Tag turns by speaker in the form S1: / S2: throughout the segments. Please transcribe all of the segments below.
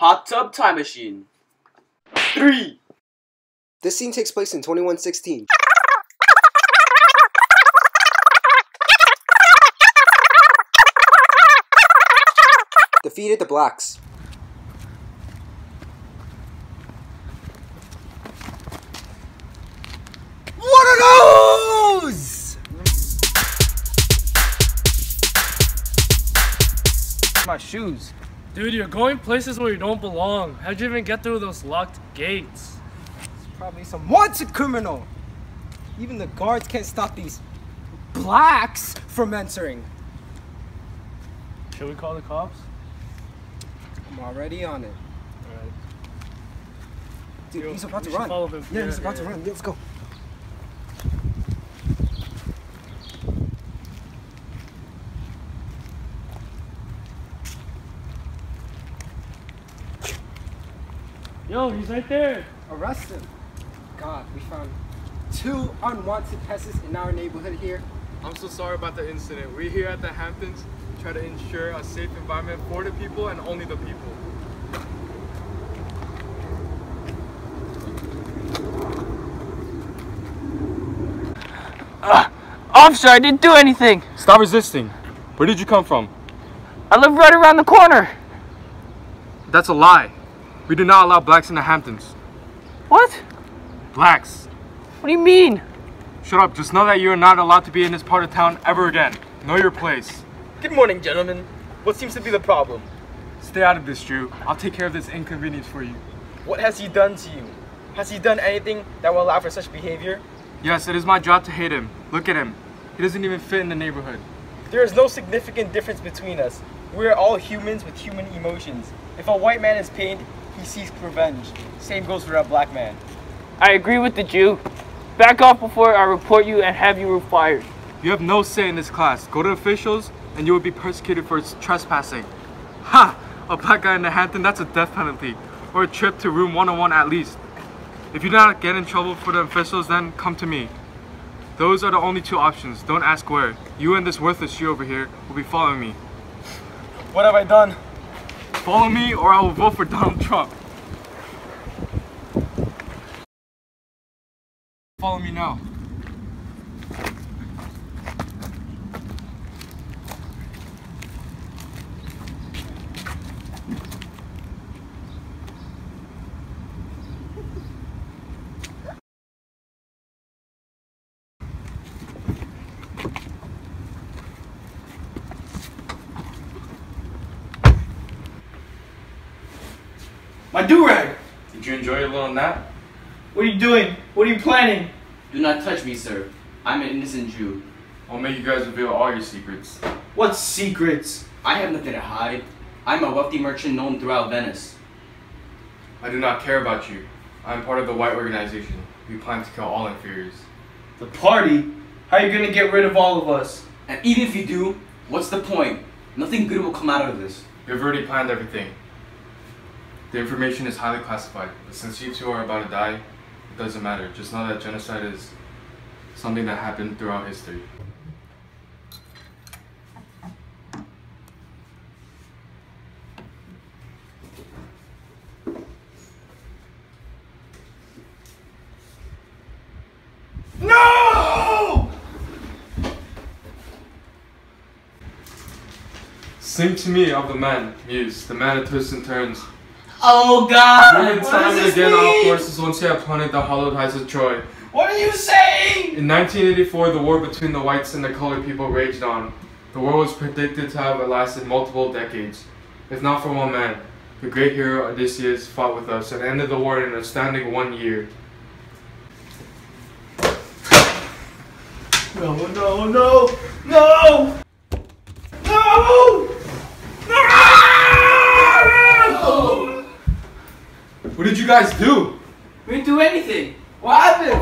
S1: Hot Tub Time Machine. 3.
S2: This scene takes place in 2116. Defeated the blacks.
S3: What are those? My shoes.
S4: Dude, you're going places where you don't belong. How'd you even get through those locked gates?
S3: It's probably some wanted criminal. Even the guards can't stop these blacks from entering.
S4: Should we call the cops?
S3: I'm already on it.
S4: Alright.
S3: Dude,
S4: Yo,
S3: he's about to
S4: we should
S3: run.
S4: follow him.
S3: Yeah, he's
S4: Yeah,
S3: about
S4: yeah.
S3: to run. Let's go.
S4: Yo, he's right there.
S3: Arrest him. God, we found 2 unwanted pests in our neighborhood here.
S5: I'm so sorry about the incident. We here at the Hamptons try to ensure a safe environment for the people and only the people.
S1: Officer, I didn't do anything.
S5: Stop resisting. Where did you come from?
S1: I live right around the corner.
S5: That's a lie. We do not allow blacks in the Hamptons.
S1: What?
S5: Blacks.
S1: What do you mean?
S5: Shut up. Just know that you are not allowed to be in this part of town ever again. Know your place.
S6: Good morning, gentlemen. What seems to be the problem?
S5: Stay out of this, Drew. I'll take care of this inconvenience for you.
S6: What has he done to you? Has he done anything that will allow for such behavior?
S5: Yes, it is my job to hate him. Look at him. He doesn't even fit in the neighborhood.
S6: There is no significant difference between us. We are all humans with human emotions. If a white man is pained, he seeks revenge. Same goes for a black man.
S1: I agree with the Jew. Back off before I report you and have you fired.
S5: You have no say in this class. Go to officials and you will be persecuted for trespassing. Ha! A black guy in the Hampton, that's a death penalty. Or a trip to room 101 at least. If you do not get in trouble for the officials, then come to me. Those are the only 2 options. Don't ask where. You and this worthless Jew over here will be following me.
S6: What have I done?
S5: Follow me or I will vote for Donald Trump. Follow me now.
S6: My do-rag!
S5: Did you enjoy your little nap?
S6: What are you doing? What are you planning?
S1: Do not touch me, sir. I'm an innocent Jew.
S5: I'll make you guys reveal all your secrets.
S6: What secrets?
S1: I have nothing to hide. I'm a wealthy merchant known throughout Venice.
S5: I do not care about you. I am part of the white organization. We plan to kill all inferiors.
S6: The party? How are you gonna get rid of all of us?
S1: And even if you do, what's the point? Nothing good will come out of this.
S5: We've already planned everything. The information is highly classified, but since you 2 are about to die, it doesn't matter. Just know that genocide is something that happened throughout history.
S6: No!
S5: Sing to me of the man, Muse, the man of twists and turns.
S6: Oh God!
S5: Time and again our forces once he had planted the hollowed heights of Troy.
S6: What are you saying?
S5: In 1984, the war between the whites and the colored people raged on. The war was predicted to have lasted multiple decades. If not for one man, the great hero Odysseus fought with us and ended the war in an astounding 1 year.
S6: No, no, no, no! No! No!
S5: What did you guys do?
S6: We didn't do anything. What happened?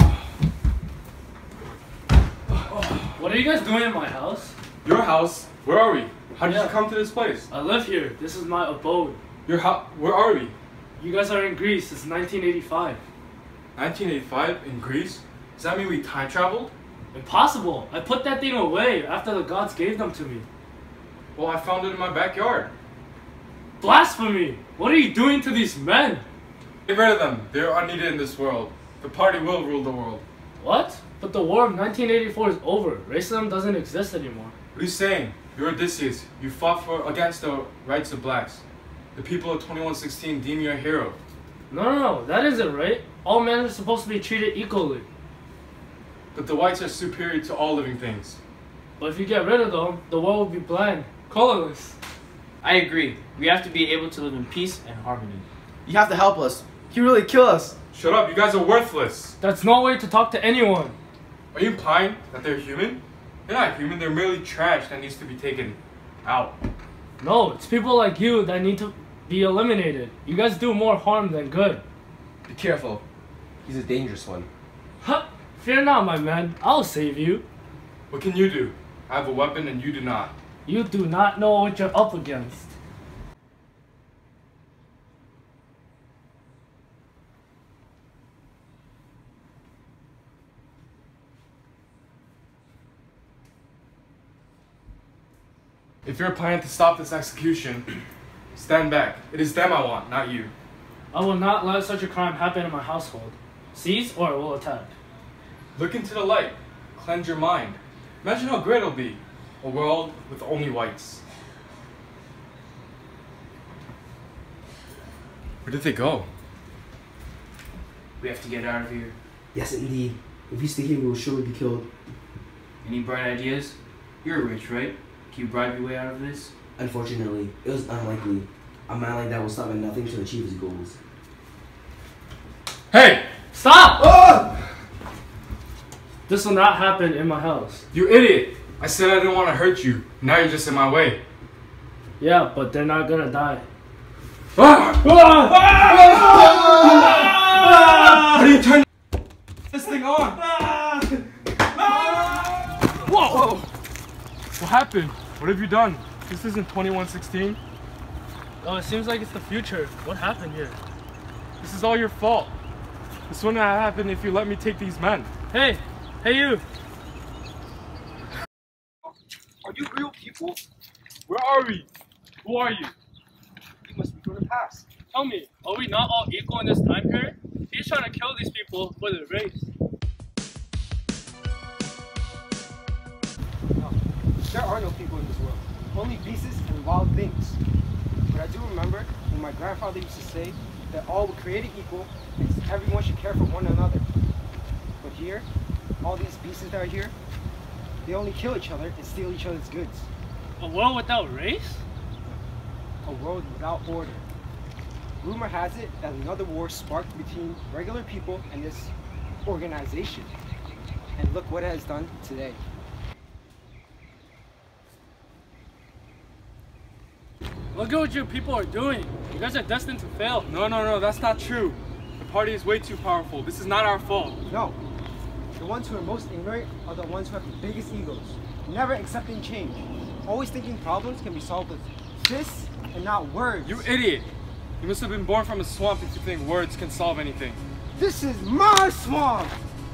S4: What are you guys doing in my house?
S5: Your house? Where are we? How did
S4: Yeah.
S5: you come to this place?
S4: I live here. This is my abode.
S5: Your house? Where are we?
S4: You guys are in Greece. It's 1985.
S5: 1985 in Greece? Does that mean we time traveled?
S4: Impossible. I put that thing away after the gods gave them to me.
S5: Well, I found it in my backyard.
S4: Blasphemy! What are you doing to these men?
S5: Get rid of them. They're unneeded in this world. The party will rule the world.
S4: What? But the war of 1984 is over. Racism doesn't exist anymore.
S5: What are you saying? You're Odysseus. You fought against the rights of blacks. The people of 2116 deem you a hero.
S4: No, that isn't right. All men are supposed to be treated equally.
S5: But the whites are superior to all living things.
S4: But if you get rid of them, the world will be blind, colorless.
S1: I agree. We have to be able to live in peace and harmony.
S6: You have to help us. You really kill us.
S5: Shut up, you guys are worthless.
S4: That's no way to talk to anyone.
S5: Are you implying that they're human? They're not human, they're merely trash that needs to be taken out.
S4: No, it's people like you that need to be eliminated. You guys do more harm than good.
S6: Be careful. He's a dangerous one.
S4: Huh? Fear not, my man. I'll save you.
S5: What can you do? I have a weapon and you do not.
S4: You do not know what you're up against.
S5: If you're planning to stop this execution, stand back. It is them I want, not you.
S4: I will not let such a crime happen in my household. Seize or I will attack.
S5: Look into the light. Cleanse your mind. Imagine how great it'll be. A world with only whites. Where did they go?
S1: We have to get out of here.
S7: Yes, indeed. If we stay here, we will surely be killed.
S1: Any bright ideas? You're rich, right? Can you bribe your way out of this?
S7: Unfortunately, it was unlikely. A man like that will stop at nothing to achieve his goals.
S5: Hey!
S4: Stop!
S5: Oh!
S4: This will not happen in my house.
S5: You idiot! I said I didn't want to hurt you. Now you're just in my way.
S4: Yeah, but they're not gonna die.
S5: Ah! How do you turn this thing on? Whoa! What happened? What have you done? This isn't 2116.
S4: Oh, it seems like it's the future. What happened here?
S5: This is all your fault. This wouldn't have happened if you let me take these men.
S4: Hey you!
S3: Are you real people?
S5: Where are we? Who are you?
S3: You must be from the past.
S4: Tell me, are we not all equal in this time period? He's trying to kill these people for their race.
S3: No, there are no people in this world. Only beasts and wild things. But I do remember when my grandfather used to say that all were created equal and everyone should care for one another. But here, all these beasts that are here, they only kill each other and steal each other's goods.
S4: A world without race?
S3: A world without order. Rumor has it that another war sparked between regular people and this organization. And look what it has done today.
S4: Look at what you people are doing. You guys are destined to fail.
S5: No, that's not true. The party is way too powerful. This is not our fault.
S3: No. The ones who are most ignorant are the ones who have the biggest egos, never accepting change, always thinking problems can be solved with fists and not words.
S5: You idiot! You must have been born from a swamp if you think words can solve anything.
S3: This is my swamp!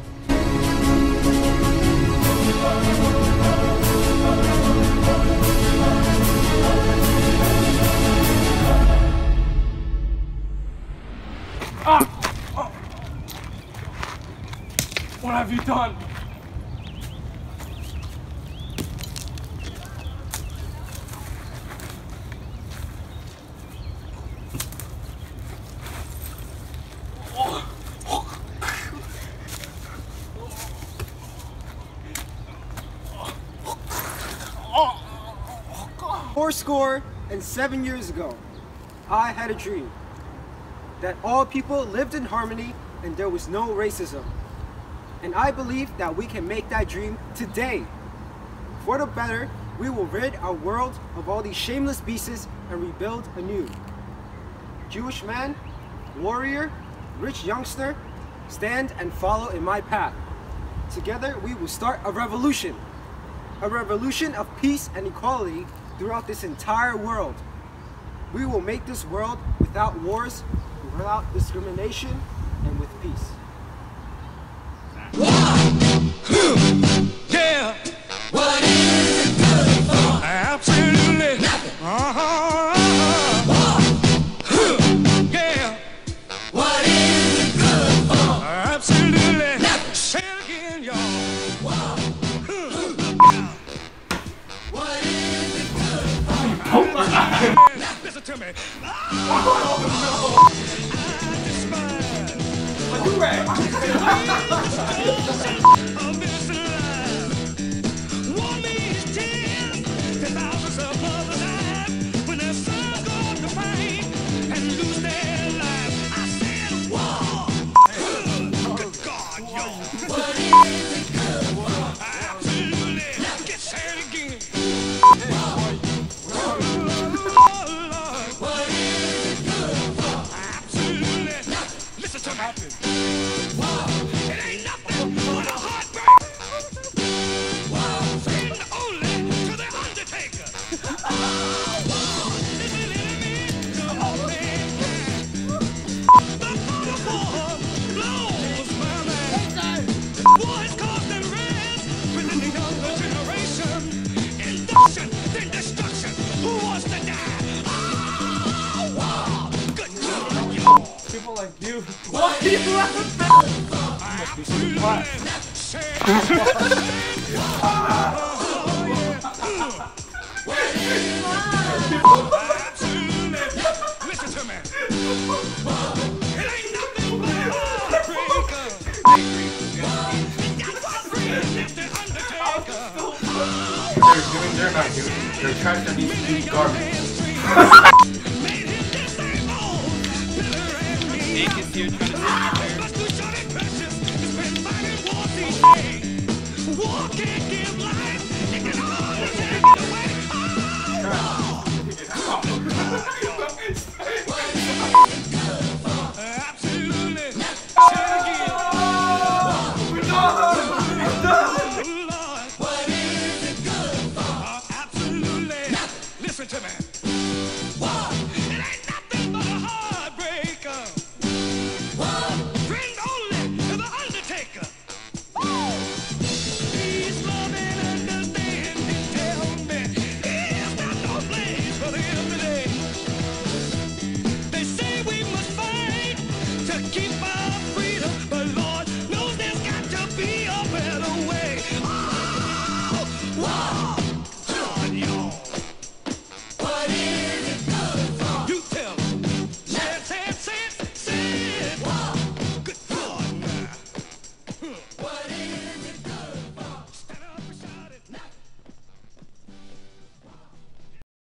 S5: What have you done?
S3: Fourscore and 7 years ago, I had a dream that all people lived in harmony and there was no racism. And I believe that we can make that dream today. For the better, we will rid our world of all these shameless beasts and rebuild anew. Jewish man, warrior, rich youngster, stand and follow in my path. Together we will start a revolution of peace and equality throughout this entire world. We will make this world without wars, without discrimination, and with peace.
S8: Yeah. What is it good for? Absolutely. Nothing. to me.
S4: People like you.
S8: Why are you laughing?
S4: You must be so class.
S8: Listen to me.
S5: They're doing, they're not doing. They're trash that needs to be garbage.
S1: Nick is here trying to save you there.
S8: War can't give